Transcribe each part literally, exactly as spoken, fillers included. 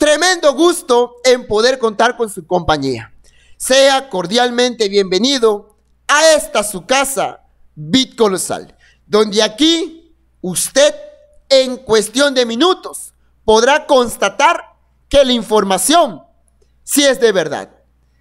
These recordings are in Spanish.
Tremendo gusto en poder contar con su compañía. Sea cordialmente bienvenido a esta su casa, Bit Colosal, donde aquí usted en cuestión de minutos podrá constatar que la información sí es de verdad.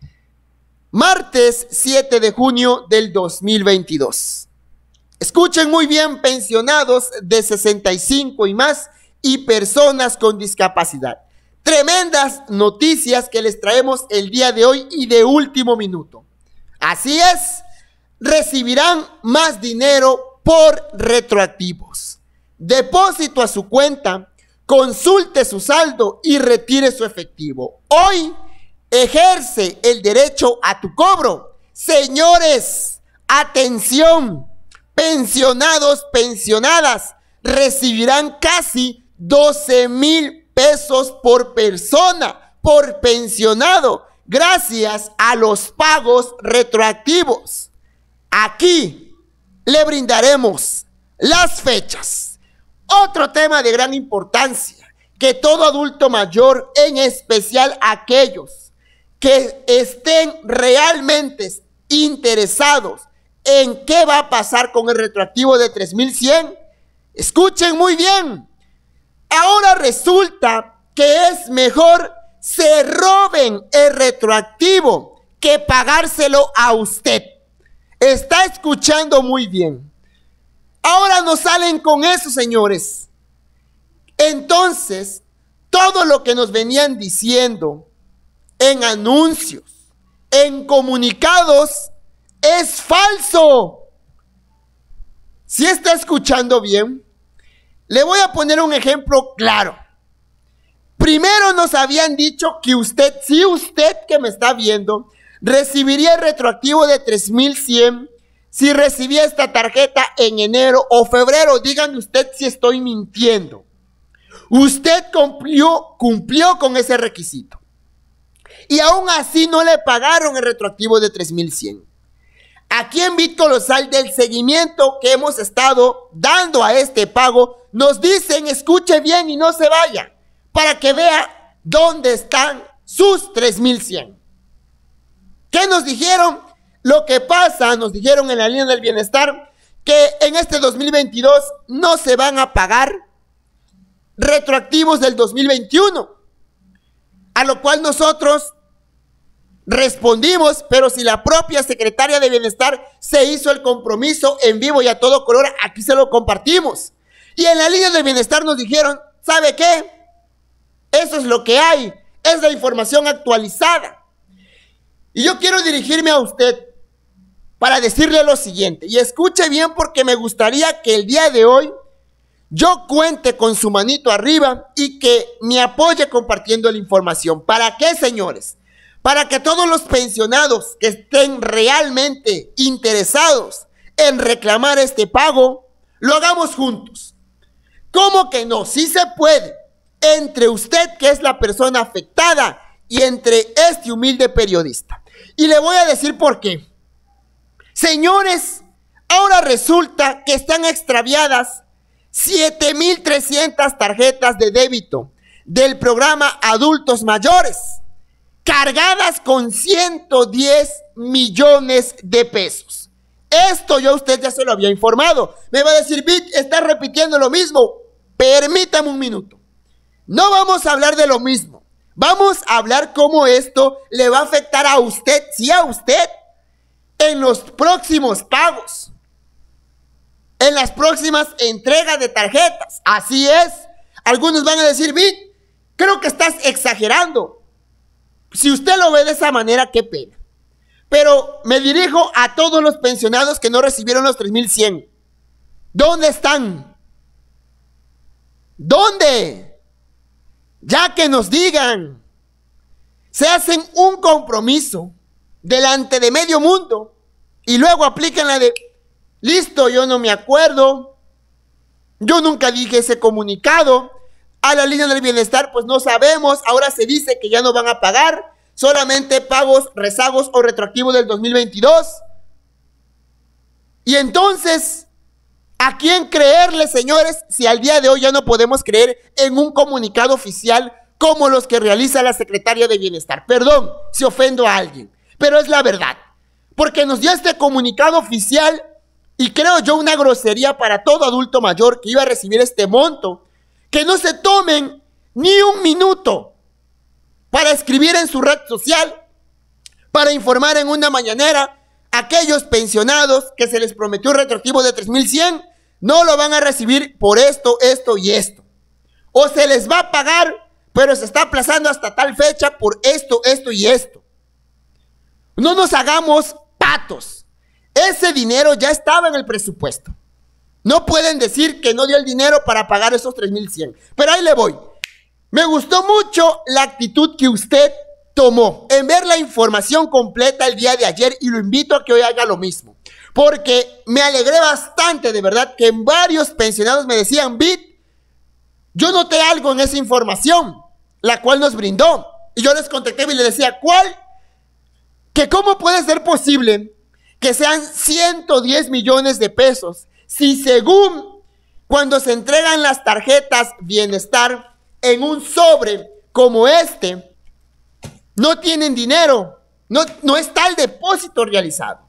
Martes siete de junio del dos mil veintidós. Escuchen muy bien, pensionados de sesenta y cinco y más y personas con discapacidad. Tremendas noticias que les traemos el día de hoy y de último minuto. Así es, recibirán más dinero por retroactivos. Depósito a su cuenta, consulte su saldo y retire su efectivo. Hoy ejerce el derecho a tu cobro. Señores, atención, pensionados, pensionadas, recibirán casi doce mil pesos por persona, por pensionado, gracias a los pagos retroactivos. Aquí le brindaremos las fechas. Otro tema de gran importancia, que todo adulto mayor, en especial aquellos que estén realmente interesados en qué va a pasar con el retroactivo de tres mil cien, escuchen muy bien. Ahora resulta que es mejor se roben el retroactivo que pagárselo a usted. Está escuchando muy bien. Ahora no salen con eso, señores. Entonces, todo lo que nos venían diciendo en anuncios, en comunicados, es falso. Si está escuchando bien, le voy a poner un ejemplo claro. Primero nos habían dicho que usted, si usted que me está viendo, recibiría el retroactivo de tres mil cien si recibía esta tarjeta en enero o febrero. Díganme usted si estoy mintiendo. Usted cumplió, cumplió con ese requisito. Y aún así no le pagaron el retroactivo de tres mil cien. Aquí en Bit Colosal, del seguimiento que hemos estado dando a este pago, nos dicen, escuche bien y no se vaya, para que vea dónde están sus tres mil cien. ¿Qué nos dijeron? Lo que pasa, nos dijeron en la línea del bienestar, que en este dos mil veintidós no se van a pagar retroactivos del dos mil veintiuno. A lo cual nosotros respondimos, pero si la propia secretaria de Bienestar se hizo el compromiso en vivo y a todo color, aquí se lo compartimos. Y en la línea del bienestar nos dijeron, ¿sabe qué? Eso es lo que hay, es la información actualizada. Y yo quiero dirigirme a usted para decirle lo siguiente, y escuche bien porque me gustaría que el día de hoy yo cuente con su manito arriba y que me apoye compartiendo la información. ¿Para qué, señores? Para que todos los pensionados que estén realmente interesados en reclamar este pago, lo hagamos juntos. ¿Cómo que no? Sí se puede. Entre usted, que es la persona afectada, y entre este humilde periodista. Y le voy a decir por qué. Señores, ahora resulta que están extraviadas siete mil trescientas tarjetas de débito del programa Adultos Mayores, cargadas con ciento diez millones de pesos. Esto yo a usted ya se lo había informado. Me va a decir, Bit, está repitiendo lo mismo. Permítame un minuto. No vamos a hablar de lo mismo. Vamos a hablar cómo esto le va a afectar a usted, sí a usted, en los próximos pagos, en las próximas entregas de tarjetas. Así es. Algunos van a decir, Bit, creo que estás exagerando. Si usted lo ve de esa manera, qué pena. Pero me dirijo a todos los pensionados que no recibieron los tres mil cien. ¿Dónde están? ¿Dónde? Ya que nos digan. Se hacen un compromiso delante de medio mundo y luego aplican la de, listo, yo no me acuerdo, yo nunca dije ese comunicado. A la línea del bienestar, pues no sabemos. Ahora se dice que ya no van a pagar, solamente pagos, rezagos o retroactivos del dos mil veintidós. Y entonces, ¿a quién creerle, señores, si al día de hoy ya no podemos creer en un comunicado oficial como los que realiza la Secretaría de Bienestar. Perdón si ofendo a alguien, pero es la verdad. Porque nos dio este comunicado oficial y creo yo una grosería para todo adulto mayor que iba a recibir este monto. Que no se tomen ni un minuto para escribir en su red social, para informar en una mañanera a aquellos pensionados que se les prometió un retroactivo de tres mil cien, no lo van a recibir por esto, esto y esto. O se les va a pagar, pero se está aplazando hasta tal fecha por esto, esto y esto. No nos hagamos patos. Ese dinero ya estaba en el presupuesto. No pueden decir que no dio el dinero para pagar esos tres mil cien. Pero ahí le voy. Me gustó mucho la actitud que usted tomó en ver la información completa el día de ayer y lo invito a que hoy haga lo mismo. Porque me alegré bastante, de verdad, que varios pensionados me decían, Bit, yo noté algo en esa información, la cual nos brindó. Y yo les contacté y les decía, ¿cuál? Que cómo puede ser posible que sean ciento diez millones de pesos si según cuando se entregan las tarjetas Bienestar en un sobre como este, no tienen dinero, no, no está el depósito realizado.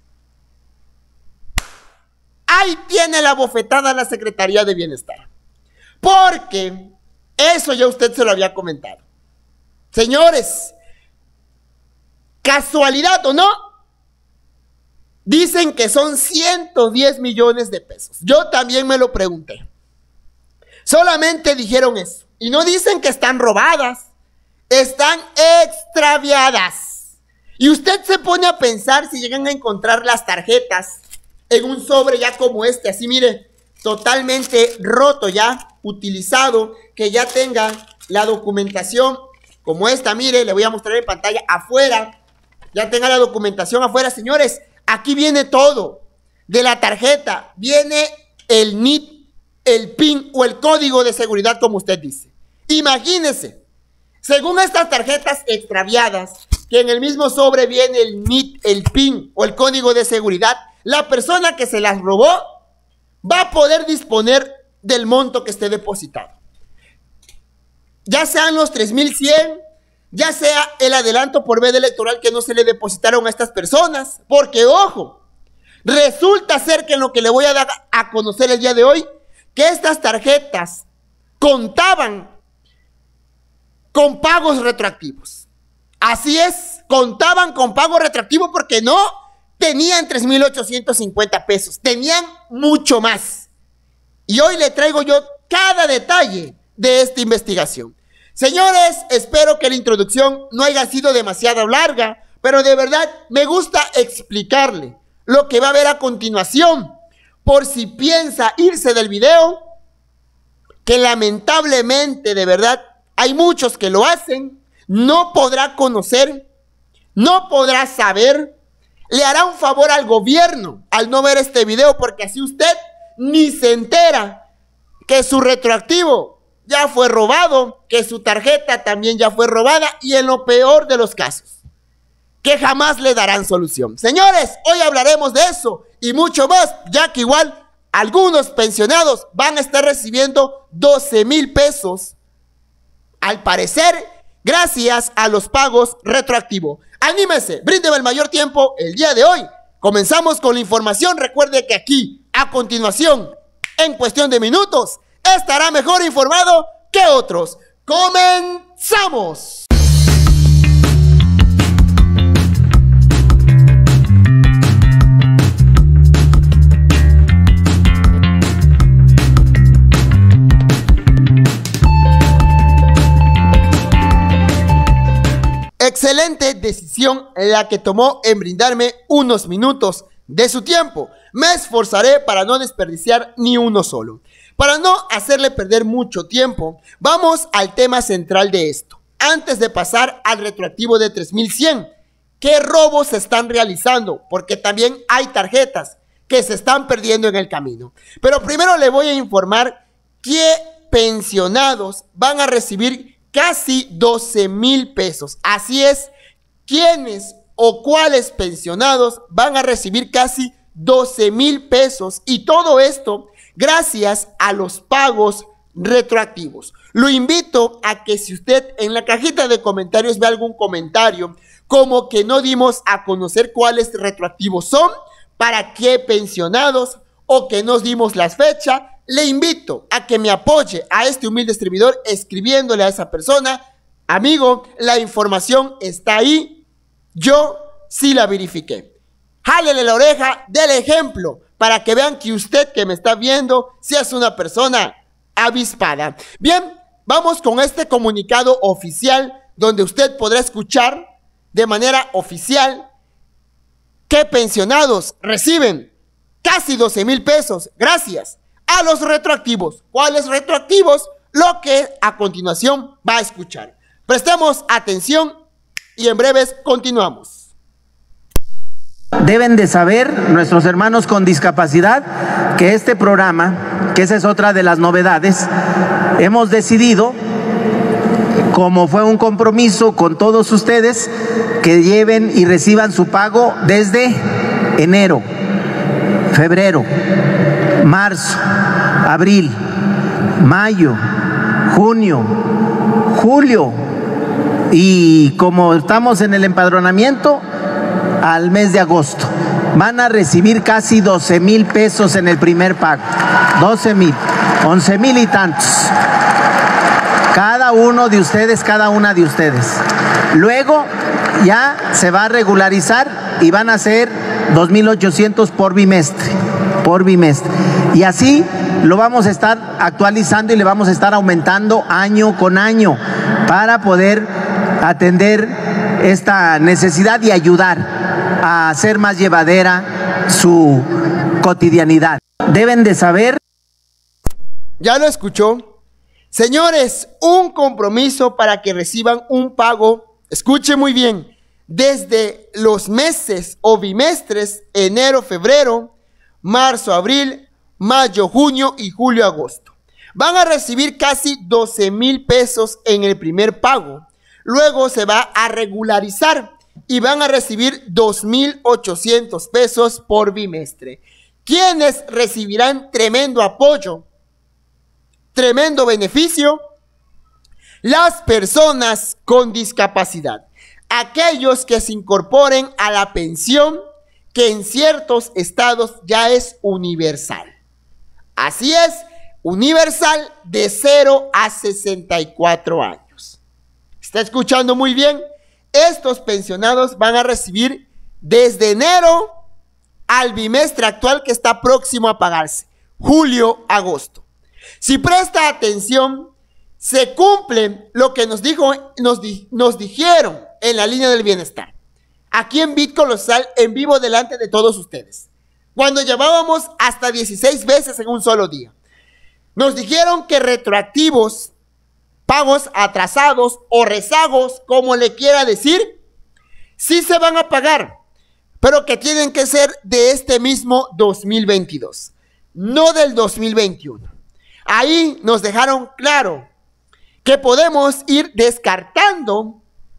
Ahí tiene la bofetada la Secretaría de Bienestar. Porque eso ya usted se lo había comentado. Señores, casualidad o no, dicen que son ciento diez millones de pesos. Yo también me lo pregunté. Solamente dijeron eso. Y no dicen que están robadas, están extraviadas. Y usted se pone a pensar si llegan a encontrar las tarjetas en un sobre ya como este, así mire, totalmente roto ya, utilizado, que ya tenga la documentación como esta, mire, le voy a mostrar en pantalla afuera, ya tenga la documentación afuera, señores, aquí viene todo, de la tarjeta, viene el N I T, el P I N o el código de seguridad como usted dice. Imagínese, según estas tarjetas extraviadas, que en el mismo sobre viene el N I T, el P I N o el código de seguridad, la persona que se las robó va a poder disponer del monto que esté depositado. Ya sean los tres mil cien, ya sea el adelanto por veda electoral que no se le depositaron a estas personas. Porque, ojo, resulta ser que en lo que le voy a dar a conocer el día de hoy, que estas tarjetas contaban con pagos retroactivos. Así es, contaban con pago retroactivo porque no tenían tres mil ochocientos cincuenta pesos, tenían mucho más. Y hoy le traigo yo cada detalle de esta investigación. Señores, espero que la introducción no haya sido demasiado larga, pero de verdad me gusta explicarle lo que va a ver a continuación, por si piensa irse del video, que lamentablemente, de verdad, hay muchos que lo hacen, no podrá conocer, no podrá saber, le hará un favor al gobierno al no ver este video, porque así usted ni se entera que su retroactivo ya fue robado, que su tarjeta también ya fue robada y en lo peor de los casos, que jamás le darán solución. Señores, hoy hablaremos de eso y mucho más, ya que igual algunos pensionados van a estar recibiendo doce mil pesos, al parecer, gracias a los pagos retroactivos. Anímese, bríndeme el mayor tiempo el día de hoy. Comenzamos con la información. Recuerde que aquí, a continuación, en cuestión de minutos, estará mejor informado que otros. ¡Comenzamos! Excelente decisión la que tomó en brindarme unos minutos de su tiempo. Me esforzaré para no desperdiciar ni uno solo. Para no hacerle perder mucho tiempo, vamos al tema central de esto. Antes de pasar al retroactivo de tres mil cien, ¿qué robos se están realizando? Porque también hay tarjetas que se están perdiendo en el camino. Pero primero le voy a informar qué pensionados van a recibir casi doce mil pesos. Así es, ¿quiénes o cuáles pensionados van a recibir casi doce mil pesos? Y todo esto gracias a los pagos retroactivos. Lo invito a que si usted en la cajita de comentarios ve algún comentario como que no dimos a conocer cuáles retroactivos son, para qué pensionados, o que nos dimos las fechas, le invito a que me apoye a este humilde distribuidor escribiéndole a esa persona: amigo, la información está ahí, yo sí la verifiqué. Jálele la oreja del ejemplo para que vean que usted que me está viendo sí es una persona avispada. Bien, vamos con este comunicado oficial donde usted podrá escuchar de manera oficial que pensionados reciben casi doce mil pesos gracias a los retroactivos. ¿Cuáles retroactivos? Lo que a continuación va a escuchar. Prestemos atención y en breves continuamos. Deben de saber nuestros hermanos con discapacidad que este programa, que esa es otra de las novedades, hemos decidido, como fue un compromiso con todos ustedes, que lleven y reciban su pago desde enero, febrero, marzo, abril, mayo, junio, julio, y como estamos en el empadronamiento, al mes de agosto. Van a recibir casi doce mil pesos en el primer pago. doce mil, once mil y tantos. Cada uno de ustedes, cada una de ustedes. Luego ya se va a regularizar y van a ser dos mil ochocientos por bimestre. Por bimestre. Y así lo vamos a estar actualizando y le vamos a estar aumentando año con año para poder atender esta necesidad y ayudar a hacer más llevadera su cotidianidad. Deben de saber. ¿Ya lo escuchó? Señores, un compromiso para que reciban un pago, escuche muy bien, desde los meses o bimestres, enero, febrero, marzo, abril, mayo, junio y julio, agosto. Van a recibir casi doce mil pesos en el primer pago. Luego se va a regularizar y van a recibir dos mil ochocientos pesos por bimestre. ¿Quiénes recibirán tremendo apoyo, tremendo beneficio? Las personas con discapacidad. Aquellos que se incorporen a la pensión que en ciertos estados ya es universal. Así es, universal de cero a sesenta y cuatro años. ¿Está escuchando muy bien? Estos pensionados van a recibir desde enero al bimestre actual que está próximo a pagarse, julio, agosto. Si presta atención, se cumple lo que nos dijo, nos, di, nos dijeron en la línea del bienestar, aquí en Bit Colosal, en vivo delante de todos ustedes, cuando llevábamos hasta dieciséis veces en un solo día. Nos dijeron que retroactivos, pagos atrasados o rezagos, como le quiera decir, sí se van a pagar, pero que tienen que ser de este mismo dos mil veintidós, no del dos mil veintiuno. Ahí nos dejaron claro que podemos ir descartando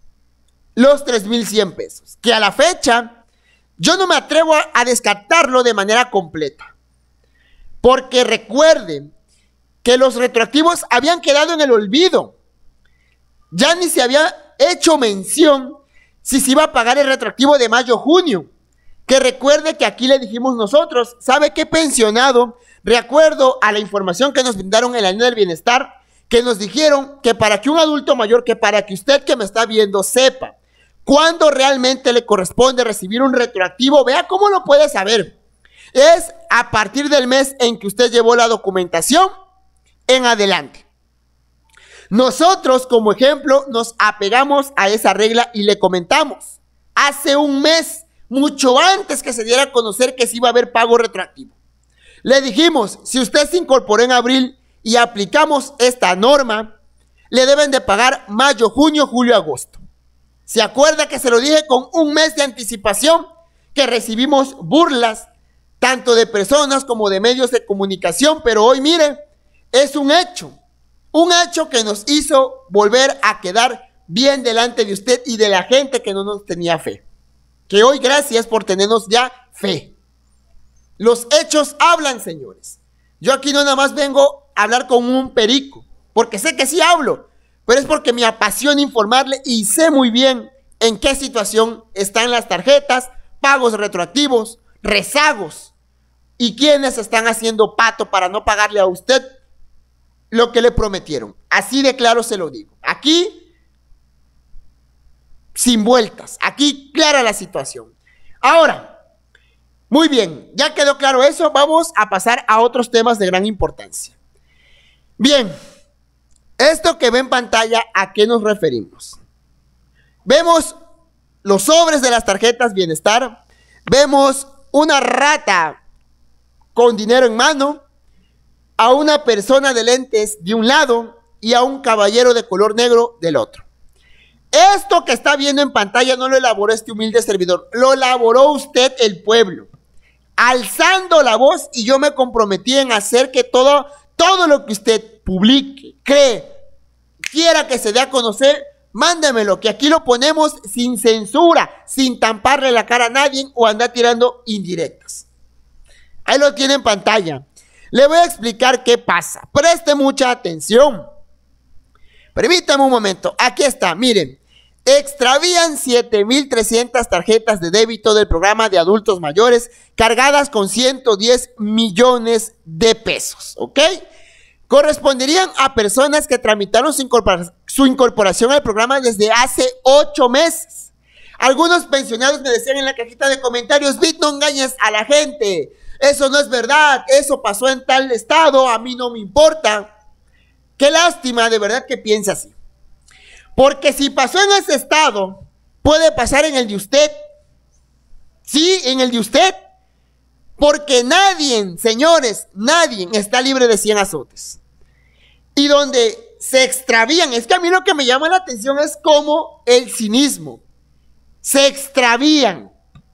los tres mil cien pesos, que a la fecha yo no me atrevo a, a descartarlo de manera completa, porque recuerden que los retroactivos habían quedado en el olvido. Ya ni se había hecho mención si se iba a pagar el retroactivo de mayo-junio. Que recuerde que aquí le dijimos nosotros, ¿sabe qué pensionado? De acuerdo a la información que nos brindaron en la línea del bienestar, que nos dijeron que para que un adulto mayor, que para que usted que me está viendo sepa cuándo realmente le corresponde recibir un retroactivo, vea cómo lo puede saber. Es a partir del mes en que usted llevó la documentación en adelante. Nosotros, como ejemplo, nos apegamos a esa regla y le comentamos hace un mes, mucho antes que se diera a conocer que se iba a haber pago retroactivo. Le dijimos, si usted se incorporó en abril y aplicamos esta norma, le deben de pagar mayo, junio, julio, agosto. ¿Se acuerda que se lo dije con un mes de anticipación? Que recibimos burlas, tanto de personas como de medios de comunicación, pero hoy mire, es un hecho, un hecho que nos hizo volver a quedar bien delante de usted y de la gente que no nos tenía fe. Que hoy gracias por tenernos ya fe. Los hechos hablan, señores. Yo aquí no nada más vengo a hablar con un perico, porque sé que sí hablo, pero es porque me apasiona informarle y sé muy bien en qué situación están las tarjetas, pagos retroactivos, rezagos y quiénes están haciendo pato para no pagarle a usted lo que le prometieron. Así de claro se lo digo. Aquí, sin vueltas, aquí clara la situación. Ahora, muy bien, ya quedó claro eso, vamos a pasar a otros temas de gran importancia. Bien, esto que ve en pantalla, ¿a qué nos referimos? Vemos los sobres de las tarjetas Bienestar, vemos una rata con dinero en mano, a una persona de lentes de un lado y a un caballero de color negro del otro. Esto que está viendo en pantalla no lo elaboró este humilde servidor, lo elaboró usted, el pueblo, alzando la voz, y yo me comprometí en hacer que todo, todo lo que usted publique, cree, quiera que se dé a conocer, mándemelo, que aquí lo ponemos sin censura, sin tamparle la cara a nadie o andar tirando indirectas. Ahí lo tiene en pantalla. Le voy a explicar qué pasa. Preste mucha atención. Permítame un momento. Aquí está, miren. Extravían siete mil trescientas tarjetas de débito del programa de adultos mayores cargadas con ciento diez millones de pesos, ¿ok? Corresponderían a personas que tramitaron su incorporación, su incorporación al programa desde hace ocho meses. Algunos pensionados me decían en la cajita de comentarios: Vic, no engañes a la gente, eso no es verdad, eso pasó en tal estado, a mí no me importa. Qué lástima, de verdad, que piensa así. Porque si pasó en ese estado, puede pasar en el de usted. Sí, en el de usted. Porque nadie, señores, nadie está libre de cien azotes. Y donde se extravían, es que a mí lo que me llama la atención es como el cinismo. Se extravían.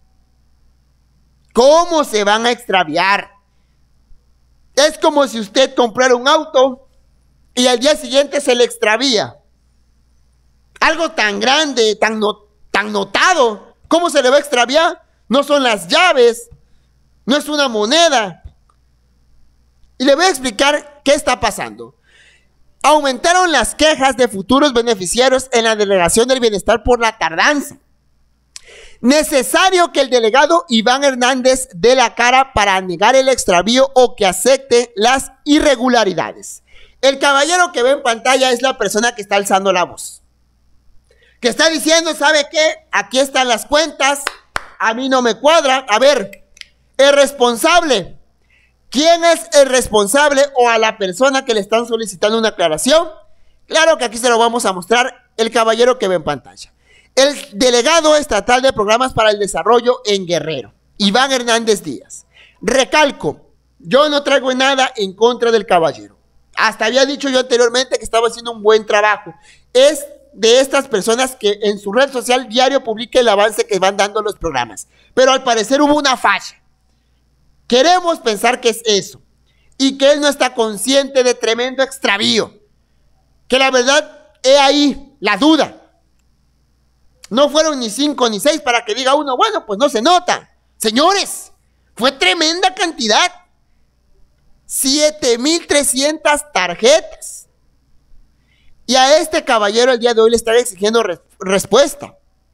¿Cómo se van a extraviar? Es como si usted comprara un auto y al día siguiente se le extravía. Algo tan grande, tan, no, tan notado, ¿cómo se le va a extraviar? No son las llaves, no es una moneda. Y le voy a explicar qué está pasando. Aumentaron las quejas de futuros beneficiarios en la Delegación del Bienestar por la tardanza. Necesario que el delegado Iván Hernández dé la cara para negar el extravío o que acepte las irregularidades. El caballero que ve en pantalla es la persona que está alzando la voz, que está diciendo: ¿sabe qué? Aquí están las cuentas, a mí no me cuadra. A ver, el responsable, ¿quién es el responsable o a la persona que le están solicitando una aclaración? Claro que aquí se lo vamos a mostrar, el caballero que ve en pantalla. El delegado estatal de programas para el desarrollo en Guerrero, Iván Hernández Díaz. Recalco, yo no traigo nada en contra del caballero. Hasta había dicho yo anteriormente que estaba haciendo un buen trabajo. Es de estas personas que en su red social diario publica el avance que van dando los programas. Pero al parecer hubo una falla. Queremos pensar que es eso. Y que él no está consciente de tremendo extravío. Que la verdad, he ahí la duda. No fueron ni cinco ni seis para que diga uno: bueno, pues no se nota. Señores, fue tremenda cantidad. siete mil trescientas tarjetas. Y a este caballero el día de hoy le están exigiendo re respuesta.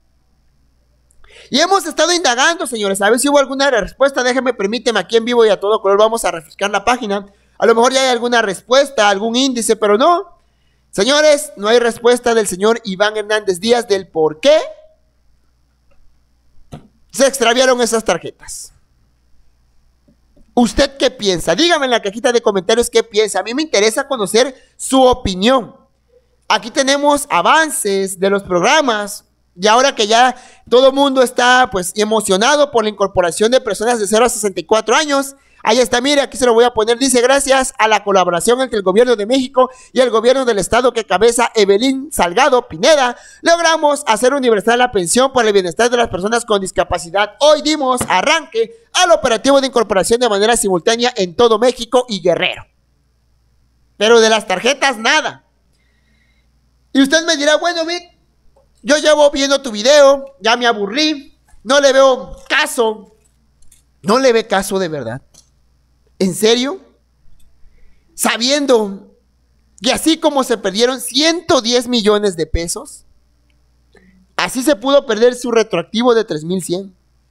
Y hemos estado indagando, señores, a ver si hubo alguna respuesta. Déjenme, permíteme, aquí en vivo y a todo color vamos a refrescar la página. A lo mejor ya hay alguna respuesta, algún índice, pero no. Señores, no hay respuesta del señor Iván Hernández Díaz del por qué se extraviaron esas tarjetas. ¿Usted qué piensa? Dígame en la cajita de comentarios qué piensa. A mí me interesa conocer su opinión. Aquí tenemos avances de los programas. Y ahora que ya todo el mundo está pues emocionado por la incorporación de personas de cero a sesenta y cuatro años, ahí está, mire, aquí se lo voy a poner. Dice: gracias a la colaboración entre el gobierno de México y el gobierno del estado que cabeza Evelyn Salgado Pineda, logramos hacer universal la pensión por el bienestar de las personas con discapacidad. Hoy dimos arranque al operativo de incorporación de manera simultánea en todo México y Guerrero. Pero de las tarjetas nada. Y usted me dirá: bueno, Vic, yo llevo viendo tu video, ya me aburrí, no le veo caso. ¿No le ve caso de verdad? ¿En serio? Sabiendo Y así como se perdieron ciento diez millones de pesos, así se pudo perder su retroactivo de tres mil cien.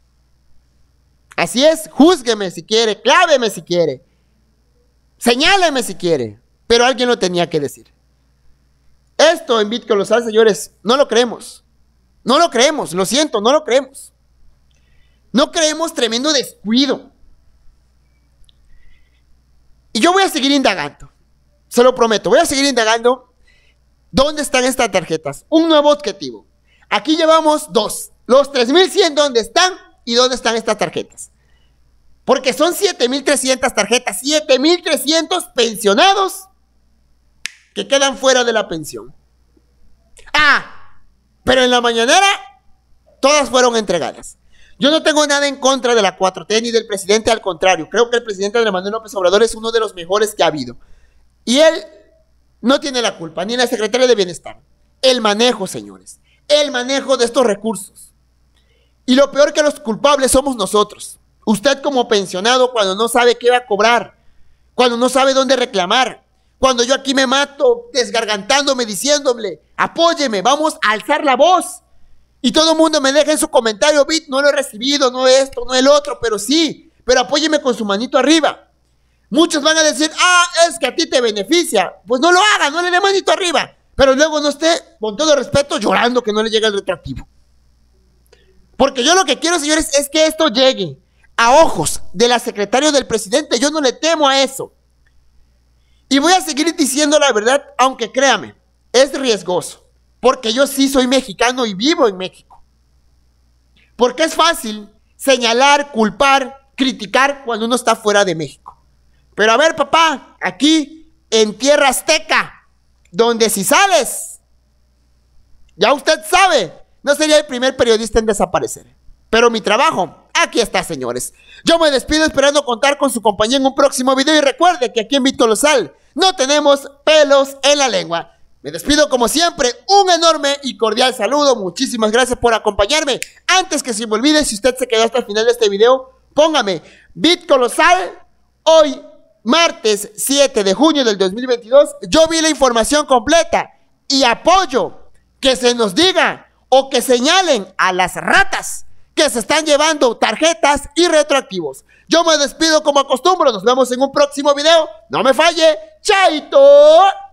Así es, júzgueme si quiere, cláveme si quiere, señáleme si quiere, pero alguien lo tenía que decir. Esto en BitColosal, señores, no lo creemos. No lo creemos, lo siento, no lo creemos. No creemos, tremendo descuido. Y yo voy a seguir indagando, se lo prometo, voy a seguir indagando dónde están estas tarjetas. Un nuevo objetivo. Aquí llevamos dos, los tres mil cien, ¿dónde están? ¿Y dónde están estas tarjetas? Porque son siete mil trescientas tarjetas, siete mil trescientos pensionados que quedan fuera de la pensión. Ah, pero en la mañanera todas fueron entregadas. Yo no tengo nada en contra de la cuatro T ni del presidente, al contrario, creo que el presidente Andrés Manuel López Obrador es uno de los mejores que ha habido. Y él no tiene la culpa, ni la secretaria de Bienestar. El manejo, señores, el manejo de estos recursos. Y lo peor, que los culpables somos nosotros. Usted como pensionado, cuando no sabe qué va a cobrar, cuando no sabe dónde reclamar, cuando yo aquí me mato desgargantándome, diciéndole, apóyeme, vamos a alzar la voz. Y todo el mundo me deja en su comentario, Bit, no lo he recibido, no esto, no el otro, pero sí, pero apóyeme con su manito arriba. Muchos van a decir, ah, es que a ti te beneficia. Pues no lo haga, no le dé manito arriba. Pero luego no esté, con todo respeto, llorando que no le llega el retroactivo. Porque yo lo que quiero, señores, es que esto llegue a ojos de la secretaria del presidente. Yo no le temo a eso. Y voy a seguir diciendo la verdad, aunque créame, es riesgoso. Porque yo sí soy mexicano y vivo en México. Porque es fácil señalar, culpar, criticar cuando uno está fuera de México. Pero a ver, papá, aquí en tierra azteca, donde si sales, ya usted sabe, no sería el primer periodista en desaparecer. Pero mi trabajo, aquí está, señores. Yo me despido esperando contar con su compañía en un próximo video. Y recuerde que aquí en BitColosal no tenemos pelos en la lengua. Me despido como siempre, un enorme y cordial saludo. Muchísimas gracias por acompañarme. Antes que se me olvide, si usted se quedó hasta el final de este video, póngame BitColosal. Hoy, martes siete de junio del dos mil veintidós, yo vi la información completa y apoyo que se nos diga o que señalen a las ratas que se están llevando tarjetas y retroactivos. Yo me despido como acostumbro. Nos vemos en un próximo video. No me falle. ¡Chaito!